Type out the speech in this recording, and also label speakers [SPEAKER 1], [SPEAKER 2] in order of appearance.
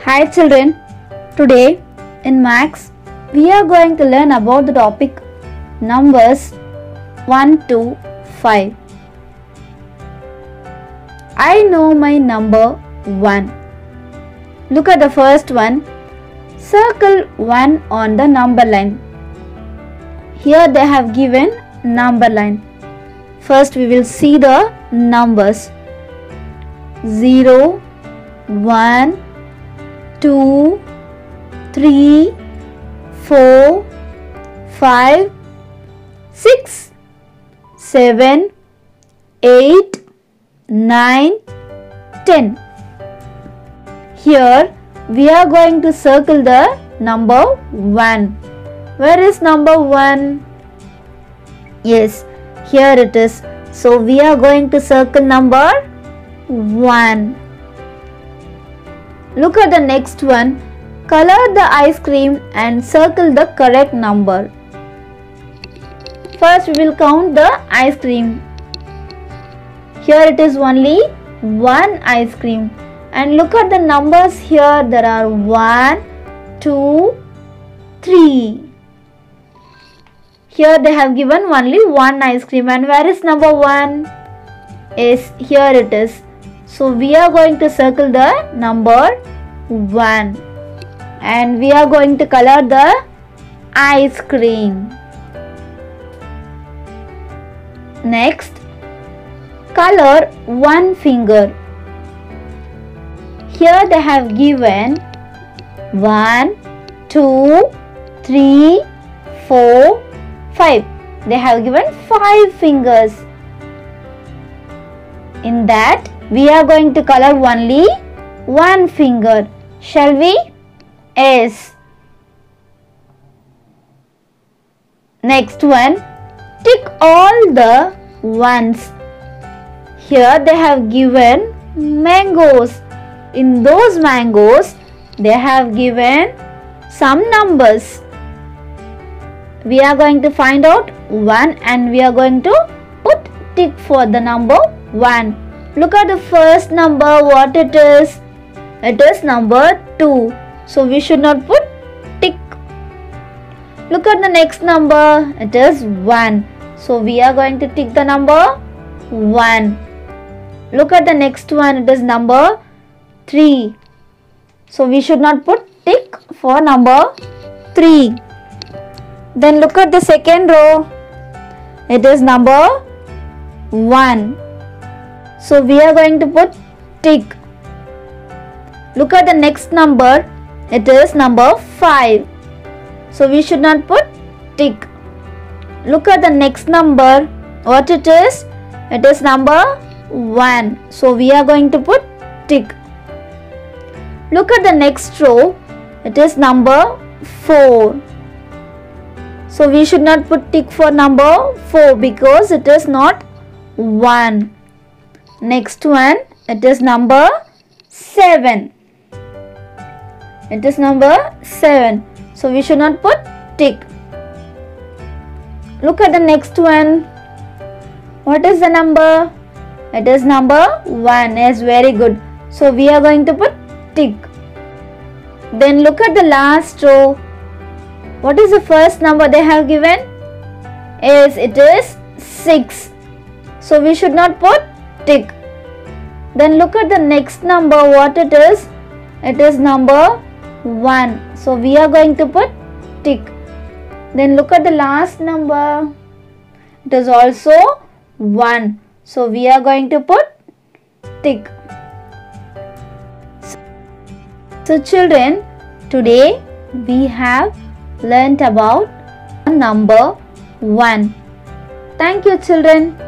[SPEAKER 1] Hi children, today in Maths we are going to learn about the topic numbers 1 to 5. I know my number 1. Look at the first one. Circle 1 on the number line. Here they have given number line. First we will see the numbers 0, 1, 2, 3, 4, 5, 6, 7, 8, 9, 10. Here we are going to circle the number 1. Where is number 1? Yes, here it is. So we are going to circle number 1. Look at the next one. Color the ice cream and circle the correct number. First we will count the ice cream. Here it is only one ice cream. And look at the numbers here. There are 1, 2, 3. Here they have given only one ice cream. And where is number 1? Yes, here it is. So we are going to circle the number 1. And we are going to color the ice cream. Next, color one finger. Here they have given 1, 2, 3, 4, 5. They have given 5 fingers. In that, we are going to color only one finger. Shall we? Yes. Next one. Tick all the ones. Here they have given mangoes. In those mangoes, they have given some numbers. We are going to find out 1 and we are going to put tick for the number 1. Look at the first number, what it is. It is number 2. So we should not put tick. Look at the next number. It is 1. So we are going to tick the number 1. Look at the next one. It is number 3. So we should not put tick for number 3. Then look at the second row. It is number 1. So we are going to put tick. Look at the next number. It is number 5. So we should not put tick. Look at the next number. What it is? It is number 1. So we are going to put tick. Look at the next row. It is number 4. So we should not put tick for number 4 because it is not 1. Next one, it is number 7. It is number 7. So we should not put tick. Look at the next one. What is the number? It is number 1. Yes, very good. So we are going to put tick. Then look at the last row. What is the first number they have given? Yes, it is 6. So we should not put tick. Then look at the next number, what it is? It is number 1. So we are going to put tick. Then look at the last number. It is also 1. So we are going to put tick. So children, today we have learnt about number 1. Thank you children.